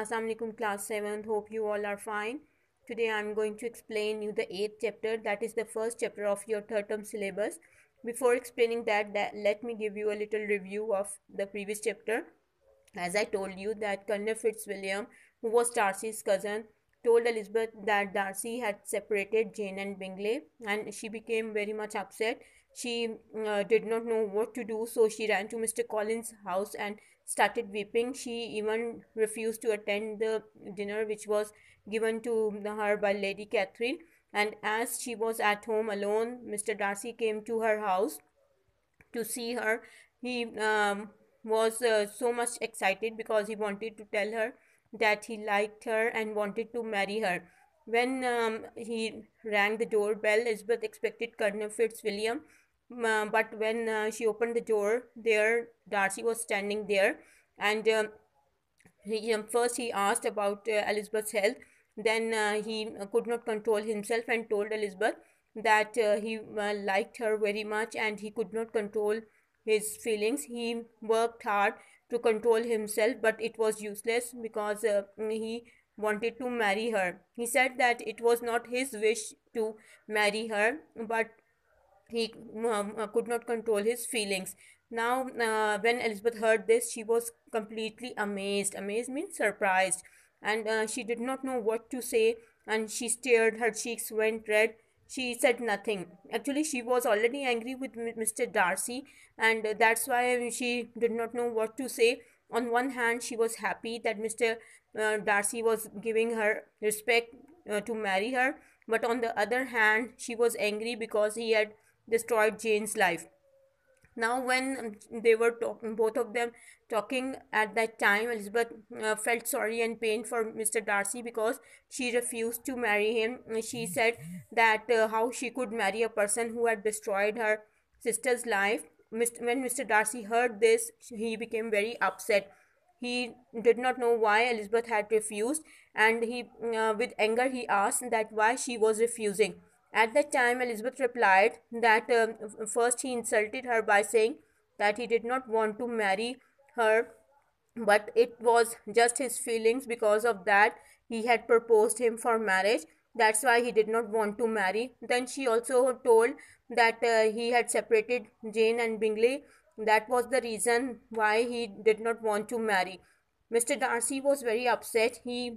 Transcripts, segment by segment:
Assalamu alaikum class 7th. Hope you all are fine. Today I am going to explain you the 8th chapter, that is the first chapter of your third term syllabus. Before explaining that, let me give you a little review of the previous chapter. As I told you that Colonel Fitzwilliam, who was Darcy's cousin, told Elizabeth that Darcy had separated Jane and Bingley, and she became very much upset. She did not know what to do, so she ran to Mr. Collins' house and started weeping. She even refused to attend the dinner which was given to her by Lady Catherine. And as she was at home alone, Mr. Darcy came to her house to see her. He was so much excited because he wanted to tell her that he liked her and wanted to marry her. When he rang the doorbell, Elizabeth expected Colonel Fitzwilliam, but when she opened the door, there Darcy was standing there, and first he asked about Elizabeth's health. Then he could not control himself and told Elizabeth that he liked her very much and he could not control his feelings. He worked hard to control himself, but it was useless because he wanted to marry her. He said that it was not his wish to marry her, but he could not control his feelings. Now, when Elizabeth heard this, she was completely amazed. Amazed means surprised, and she did not know what to say. And she stared. Her cheeks went red. She said nothing. Actually, she was already angry with Mr. Darcy, and that's why she did not know what to say. On one hand, she was happy that Mr. Darcy was giving her respect to marry her, but on the other hand, she was angry because he had destroyed Jane's life. Now, when they were talking, both of them talking at that time, Elizabeth felt sorry and pain for Mr. Darcy because she refused to marry him. She said that how she could marry a person who had destroyed her sister's life. When Mr. Darcy heard this, he became very upset. He did not know why Elizabeth had refused, and with anger, he asked that why she was refusing. At that time, Elizabeth replied that first he insulted her by saying that he did not want to marry her, but it was just his feelings. Because of that, he had proposed him for marriage. That's why he did not want to marry. Then she also told that he had separated Jane and Bingley. That was the reason why he did not want to marry. Mr. Darcy was very upset. He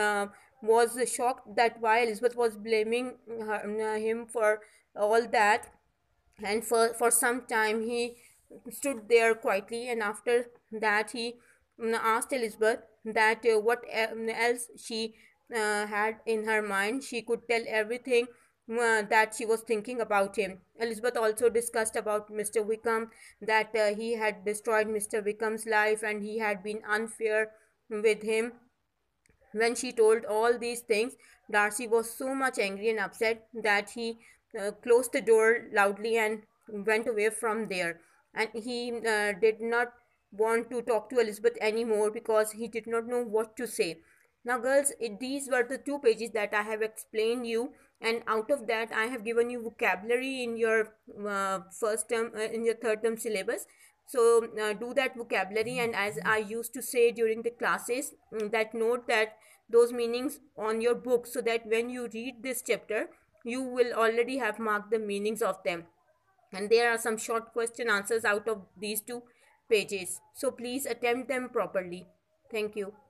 was shocked that why Elizabeth was blaming him for all that. And for some time he stood there quietly, and after that he asked Elizabeth that what else she had in her mind. She could tell everything that she was thinking about him. Elizabeth also discussed about Mr. Wickham, that he had destroyed Mr. Wickham's life and he had been unfair with him. When she told all these things, Darcy was so much angry and upset that he closed the door loudly and went away from there. And he did not want to talk to Elizabeth anymore because he did not know what to say. Now, girls, these were the 2 pages that I have explained you, and out of that, I have given you vocabulary in your first term, in your third term syllabus. So do that vocabulary, and as I used to say during the classes, that note that those meanings on your book, so that when you read this chapter, you will already have marked the meanings of them. And there are some short question answers out of these 2 pages, so please attempt them properly. Thank you.